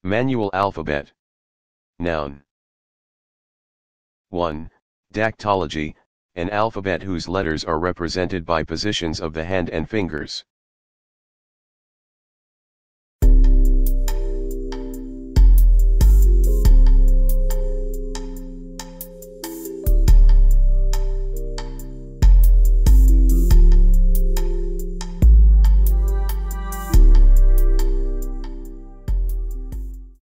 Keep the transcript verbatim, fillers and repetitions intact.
Manual alphabet. Noun. one. Dactylology, an alphabet whose letters are represented by positions of the hand and fingers.